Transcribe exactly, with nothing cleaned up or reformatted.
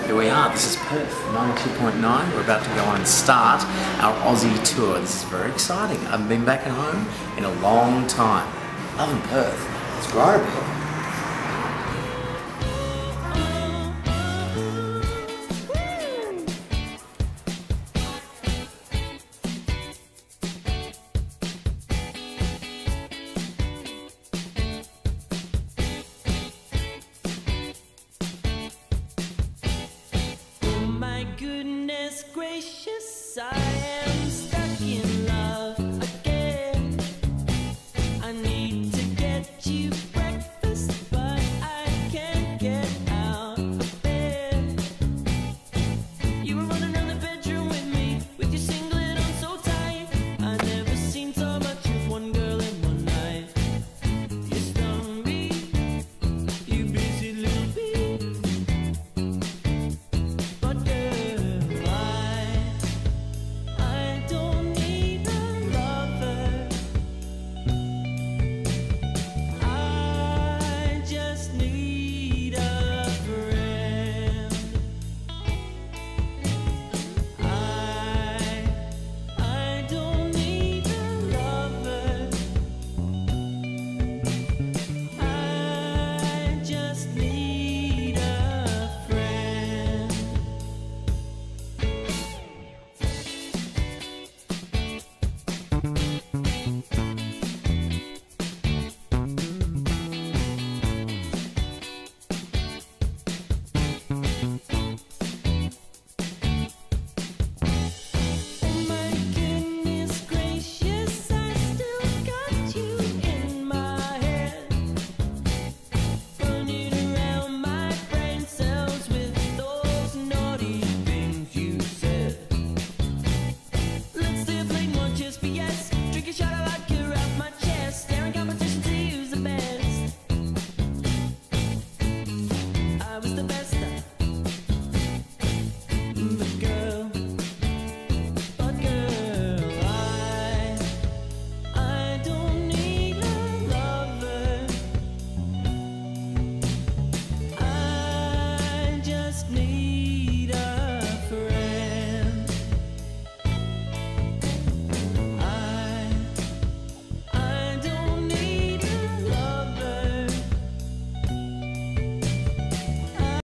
Here we are, this is Perth, ninety-two point nine. We're about to go on and start our Aussie tour. This is very exciting. I haven't been back at home in a long time. Loving Perth. It's great up here. Goodness gracious, I am stuck in